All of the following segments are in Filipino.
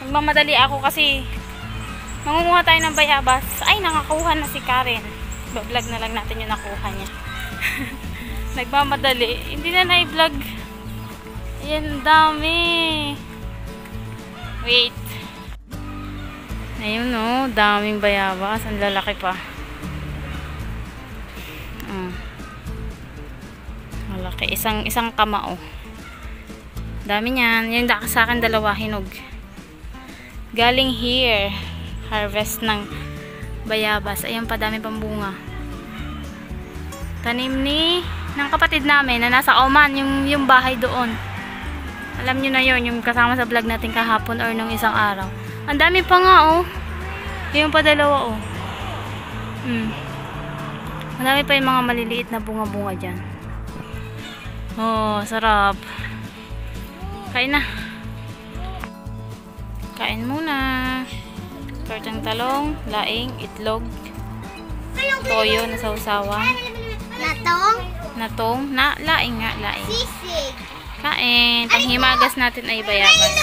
Nagmamadali ako kasi mangunguha tayo ng bayabas. Ay, nakakuha na si Karen. Vlog na lang natin yung nakuha niya. Nagmamadali. Hindi na na-vlog. Ayan, dami. Wait. Ayun o, daming bayabas. Ang lalaki pa. Malaki. Isang kamao. Dami niyan. Yung sa akin, dalawa hinog. Galing here. Harvest ng bayabas. Ayan pa, dami pang bunga. Tanim ng kapatid namin na nasa Oman. Yung bahay doon. Alam nyo na yun. Yung kasama sa vlog natin kahapon or nung isang araw. Ang dami pa nga oh. Yung pa dalawa oh. Ang dami pa yung mga maliliit na bunga-bunga dyan. Oh, sarap. Kain na. Kain muna. Tortang talong, laing, itlog, toyo na sausawan. Natong? Laing nga, laing. Kain. Panghimagas natin ay bayabas.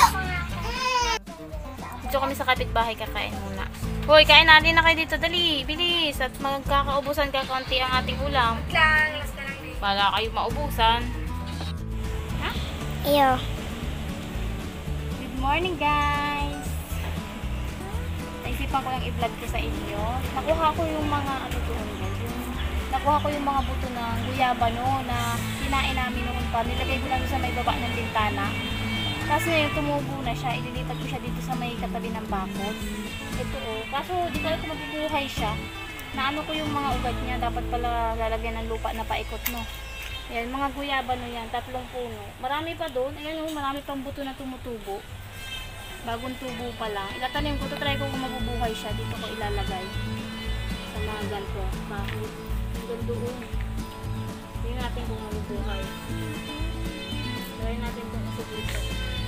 Dito kami sa kapitbahay, kakain muna. Hoy, kain natin na kayo dito. Dali, bilis. At magkakaubusan ka kaunti ang ating ulam. Para kayo maubusan. Ha? Iyo. Good morning, guys. Naisipan ko yung i-vlog ko sa inyo. Nakuha ko yung mga nakuha ko yung mga buto ng guyabano na kinain namin noon pa. Nilagay ko lang sa may baba ng bintana. Tapos ngayon tumubo na siya. Ililipat ko siya dito sa may katabi ng bakod. Ito oh. Kaso di ko alam kung mabubuhay siya. Naano ko yung mga ugat niya. Dapat pala lalagyan ng lupa na paikot, no. Ayan, mga guyabano yan. 3 puno. Marami pa doon. Ayan yung marami pang buto na tumutubo. Bagong tubo pa lang. Ilatanim ko. Try ko kung mabubuhay siya. Dito ko ilalagay. Sa mga ganito. Bakit? Hanggang doon. Tingnan natin kung mabubuhay. Try natin kung masubito.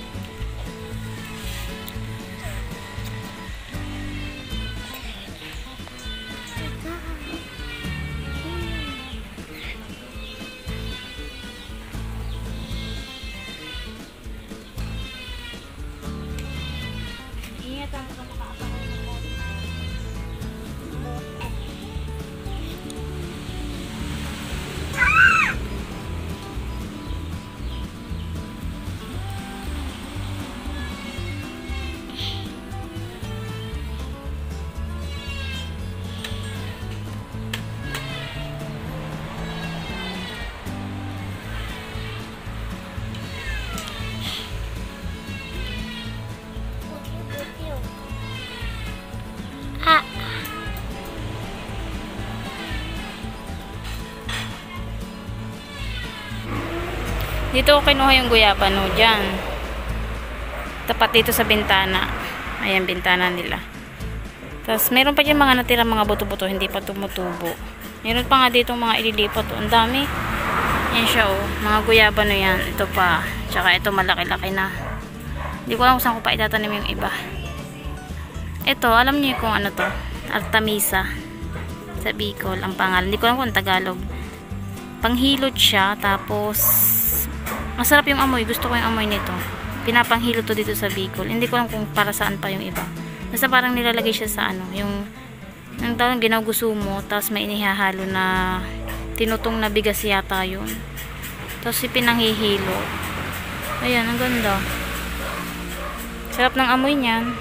Dito ko kinuha yung guyabano dyan. Tapat dito sa bintana. Ayan, bintana nila. Tapos, meron pa dyan mga natirang mga buto-buto. Hindi pa tumutubo. Meron pa nga dito mga ililipat. Ang dami. Yan siya oh. Mga guyabano yan. Ito pa. Tsaka ito malaki-laki na. Hindi ko alam kung saan ko pa itatanim yung iba. Ito, alam niyo kung ano to. Artemisa. Sa Bicol. Ang pangalan. Hindi ko alam kung Tagalog. Panghilot siya. Tapos masarap yung amoy. Gusto ko yung amoy nito. Pinapanghilo to dito sa Bicol. Hindi ko alam kung para saan pa yung iba. Basta parang nilalagay siya sa ano. Yung tawag ginagusumo. Tapos may inihahalo na tinutong na bigas yata yun. Tapos ipinanghihilo. Ayan, ang ganda. Sarap ng amoy niyan.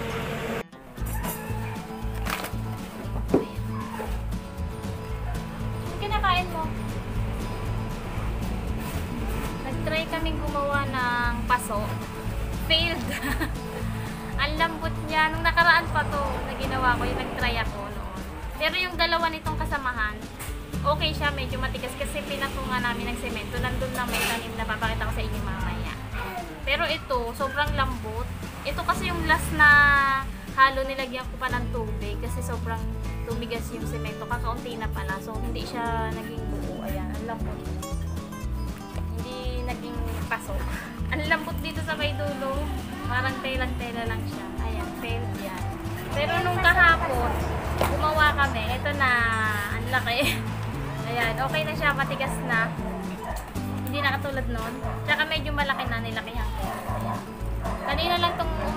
Kinakain mo? Try kaming gumawa ng paso. Failed. Ang lambot niya. Nung nakaraan pa to na ginawa ko, yung nag-try ako noon. Pero yung dalawa nitong kasamahan, okay siya. Medyo matigas kasi pinatungan namin ng semento. Nandun na may tanim na papakita ko sa inyo mamaya. Pero ito, sobrang lambot. Ito kasi yung last na halo nilagyan ko pa ng tubig kasi sobrang tumigas yung semento. Kakaunti na pala. So, hindi siya naging buo. Ayan, ang lambot. Naging paso. Ang lambot dito sa may dulo. Parang telang-tela lang siya. Ayan, failed yan. Pero nung kahapon, gumawa kami. Ito na, ang laki. Ayan, okay na siya. Matigas na. Hindi na katulad nun. Tsaka medyo malaki na. Nilakihan ko. Ayan. Kanina lang itong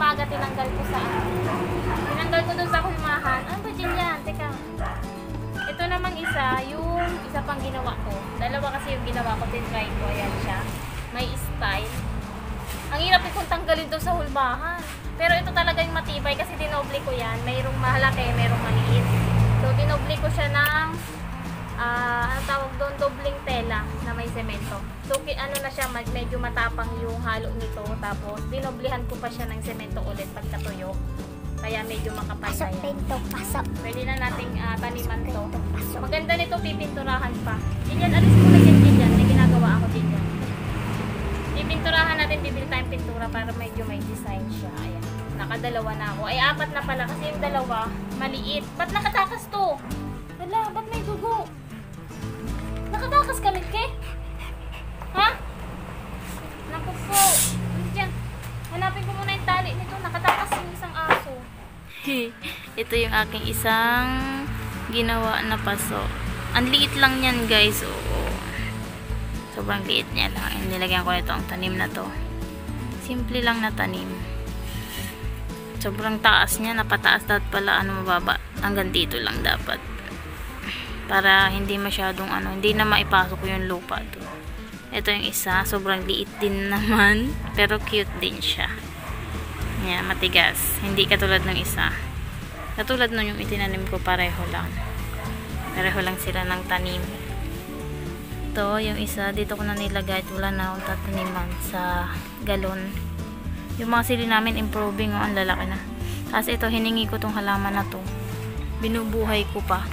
umaga tinanggal ko sa tinanggal ko dun sa hulmahan. Ano ba dyan yan? Teka. Ito namang yung isa pang ginawa ko. Dalawa kasi yung ginawa ko, tinry ko. Ayan siya. May style. Ang hirap ikong tanggalin doon sa hulmahan. Pero ito talaga yung matibay kasi dinoble ko yan. Mayroong malaki, mayroong maliit. So, dinoble ko siya ng ano tawag doon, dobling tela na may semento. So, ano na siya, medyo matapang yung halo nito. Tapos, dinoblihan ko pa siya ng semento ulit pag natuyo. Kaya medyo makapal na yan. Pasok. Pwede na nating taniman to. Maganda nito, pipinturahan pa. Diyan, alis mo na dyan. May ginagawa ako din yan. Pipinturahan natin, bibili tayong pintura para medyo may design siya. Ayan. Nakadalawa na ako. Ay, 4 na pala kasi yung dalawa, maliit. Ba't nakatakas to? Wala, ba't may dugo? Nakatakas ka, Milke? Ha? Naku po. Diyan. Hanapin ko muna yung tali nito. Nakatakas yung isang aso. Ito yung aking isang ginawa na paso. Ang liit lang yan, guys. Oo. Sobrang liit niya lang. Nilagyan ko nito ang tanim na to. Simple lang na tanim. Sobrang taas niya. Napataas dapat pala. Mababa. Hanggang dito lang dapat. Para hindi masyadong hindi na maipasok yung lupa to. Ito yung isa. Sobrang liit din naman. Pero cute din siya. Yan, matigas. Hindi katulad ng isa. Katulad nun yung itinanim ko, pareho lang. Pareho lang sila ng tanim. Ito, yung isa, dito ko na nilagay. Wala na akong tataniman sa galon. Yung mga sili namin, improving. Ang lalaki na. Tapos ito, hiningi ko tong halaman na to. Binubuhay ko pa.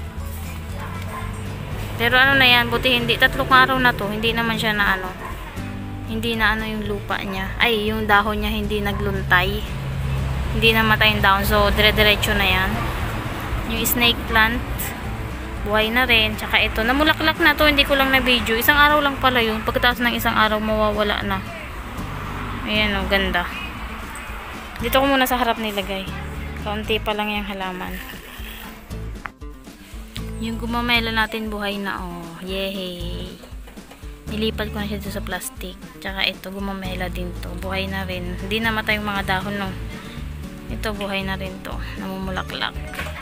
Pero ano na yan, buti hindi. 3 araw na to, hindi naman siya na hindi na yung lupa niya. Ay, yung dahon niya hindi nagluntay. Hindi namatay yung dahon. So, dire-diretso na yan. Yung snake plant, buhay na rin. Tsaka ito, namulaklak na to. Hindi ko lang na video. Isang araw lang pala yun. Pagkatapos ng isang araw, mawawala na. Ayan o, ganda. Dito ko muna sa harap nilagay. Kaunti pa lang yung halaman. Yung gumamela natin buhay na yehey. Nilipat ko na siya sa plastic. Tsaka ito gumamela din to. Buhay na rin. Hindi namatay yung mga dahon Ito buhay na rin to. Namumulaklak.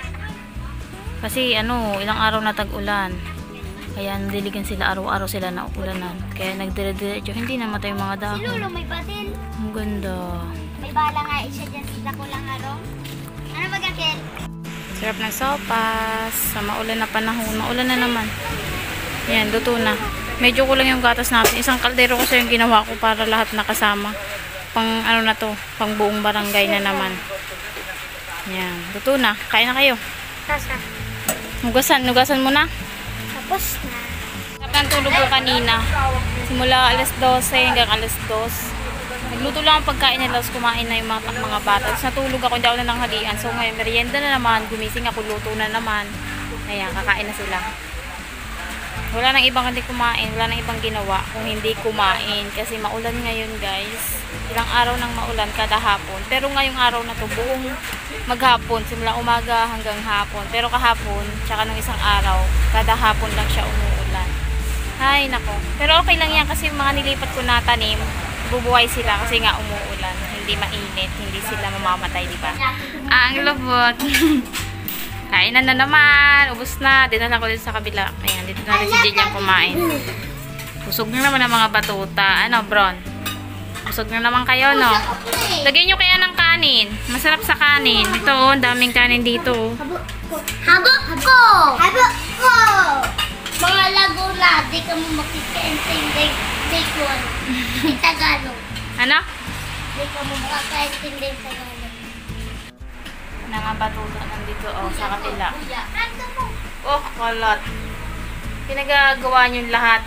Kasi ilang araw na tag-ulan. Kaya nandiligan sila araw-araw sila na ulanan. Kaya nagdire-diretso. Hindi namatay yung mga dahon. Si Lolo may batil. Ang ganda. May bala nga isa dyan sila ko lang araw. Ano ba gakil? Sarap ng sopas. Sa maulan na panahon. Maulan na naman. Yan, luto na. Medyo kulang yung gatas natin. Isang kaldero kasi yung ginawa ko para lahat nakasama. Pang na to. Pang buong barangay na naman. Yan, luto na. Kain na kayo. Sasa. Nugasan mo na. Tapos na. Sarap ng tulog ko kanina. Simula alas 12 hanggang alas 2. Nagluto lang ang pagkain nila, tapos kumain na yung mga bata. Tapos natulog ako, hindi ako na nanghalian. So ngayon, merienda na naman, gumising ako, luto na naman. Ayan, kakain na sila. Wala nang ibang hindi kumain, wala nang ibang ginawa kung hindi kumain. Kasi maulan ngayon, guys. Ilang araw nang maulan kada hapon. Pero ngayong araw na to, buong maghapon, simula umaga hanggang hapon. Pero kahapon, tsaka nung isang araw, kada hapon lang siya umuulan. Ay, nako. Pero okay lang yan kasi yung mga nilipat ko na tanim, bubuhay sila kasi nga umuulan. Hindi mainit, hindi sila mamamatay, di ba? Ang lubot. Kainan na naman. Ubus na. Dinala ko dito sa kabila. Ayan, dito na rin si Jillian kumain. Busog na naman ang mga batuta. Ano, Bron? Busog na naman kayo, no? Lagyan nyo kaya ng kanin. Masarap sa kanin. Ito, daming kanin dito. Habok ko! Habok ko! Mga Laguna, di ka mo makikaintindi. Bacon. May Tagalog. Ano? Di ka mo makakaintindi Tagalog. Na nga batuta nandito, sa kabila. Oh, kalat. Pinagagawa nyo lahat.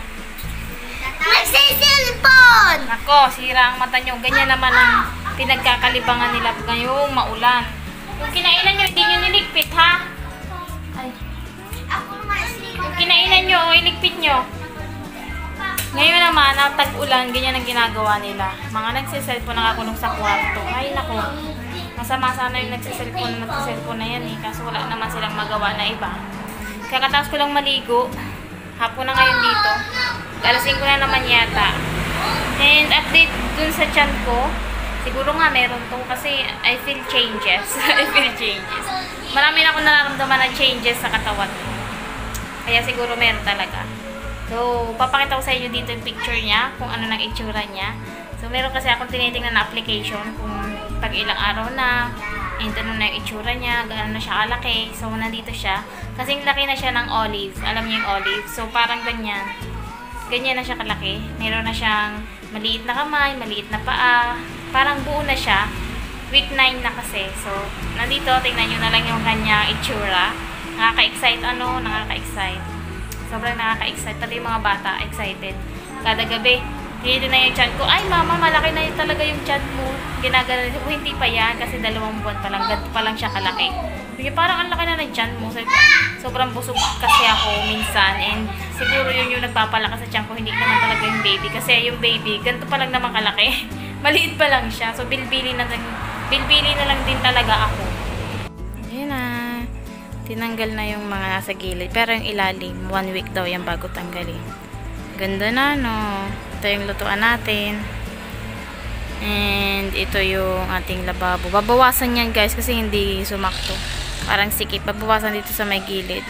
Nagsisilpon! Nako, sira ang mata nyo. Ganyan naman ang pinagkakalibangan nila ngayong maulan. Kung kinainan nyo, hindi nyo niligpit, ha? Ay. Kung kinainan nyo, iligpit nyo. Ngayon naman, tag-ulan, ganyan ang ginagawa nila. Mga nagsiselfon nakakulong sa kwarto. Ay, nako. Masama sana yung nagsiselfon na yan eh. Kaso wala naman silang magawa na iba. Kakatapos ko lang maligo. Hapon na ngayon dito. Alas 5 na naman yata. And update dun sa tiyan ko. Siguro nga meron to kasi I feel changes. I feel changes. Marami na akong nararamdaman na changes sa katawan ko. Kaya siguro meron talaga. So, papakita ko sa inyo dito yung picture niya, kung ano nang itsura niya. So, meron kasi akong tinitingnan na application kung pag ilang araw na, and ano na yung itsura niya, gaano na siya kalaki. So, nandito siya. Kasing laki na siya ng olive. Alam niyo yung olive? So, parang ganyan. Ganyan na siya kalaki. Meron na siyang maliit na kamay, maliit na paa. Parang buo na siya. Week 9 na kasi. So, nandito, tingnan nyo na lang yung kanyang itsura. Nakaka-excite nakaka-excite. Sobrang nakaka-excite. Pati yung mga bata, excited. Kada gabi, dito na yung chan ko. Ay, mama, malaki na yun talaga yung chan mo. Ginagano, hindi pa yan kasi 2 buwan pa lang. Ganito pa lang siya kalaki. Sige, parang ang laki na ng chan mo. Sobrang busog kasi ako minsan. And siguro yun yung nagpapalakas sa chan ko. Hindi naman talaga yung baby. Kasi yung baby, ganito pa lang naman kalaki. Maliit pa lang siya. So, bilbili na lang din talaga ako. Ayan na. Tinanggal na yung mga nasa gilid. Pero yung ilalim, 1 week daw yan bago tanggalin. Ganda na, no? Ito yung lutuan natin. And ito yung ating lababo. Babawasan yan, guys, kasi hindi sumakto. Parang sikip. Babawasan dito sa may gilid.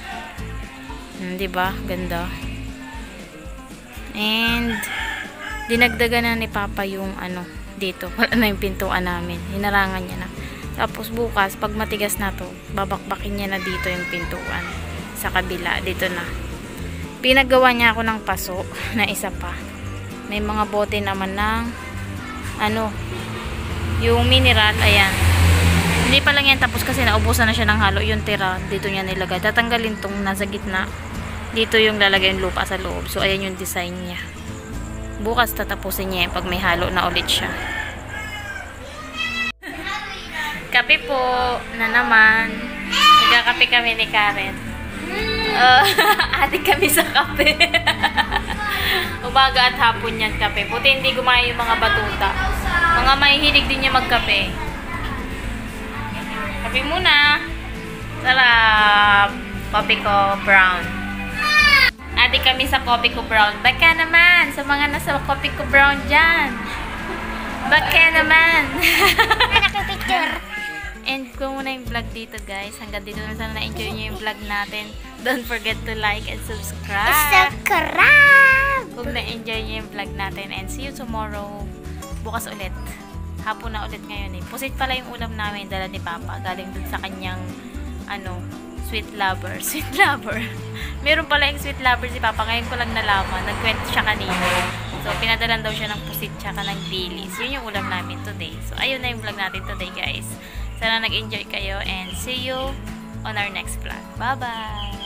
Diba? Ganda. And dinagdagan na ni Papa yung dito. Wala na yung pintuan namin. Hinarangan niya na. Tapos bukas, pag matigas na to, babakbakin niya na dito yung pintuan. Sa kabila, dito na. Pinagawa niya ako ng paso na isa pa. May mga bote naman ng yung mineral, ayan. Hindi pa lang yan tapos kasi naubusan na siya ng halo. Yung tira, dito niya nilagay. Tatanggalin tong nasa gitna. Dito yung lalagay yung lupa sa loob. So, ayan yung design niya. Bukas tatapusin niya pag may halo na ulit siya. Kape po na naman. Nagkakape kami ni Karen. Adik kami sa kape. Umaga at hapon yan kape. Buti hindi gumaya yung mga batuta. Mga mahihilig din niya magkape. Kape muna. Sarap. Coffee ko brown. Adik kami sa coffee ko brown. Baka naman sa mga nasa coffee ko brown dyan. Baka naman. Nakapicture. And ko muna yung vlog dito, guys. Hanggang dito na sana na-enjoy nyo yung vlog natin. Don't forget to like and subscribe. Kung na-enjoy nyo yung vlog natin. And see you tomorrow. Bukas ulit. Hapon na ulit ngayon eh. Pusit pala yung ulam namin. Dala ni Papa. Galing dun sa kanyang sweet lover. Sweet lover. Meron pala yung sweet lover si Papa. Ngayon ko lang nalaman. Nagkwento siya kanina. So, pinadalan daw siya ng pusit tsaka ng dilis. Yun yung ulam namin today. So, ayun na yung vlog natin today, guys. Sana nag-enjoy kayo and see you on our next vlog. Bye-bye!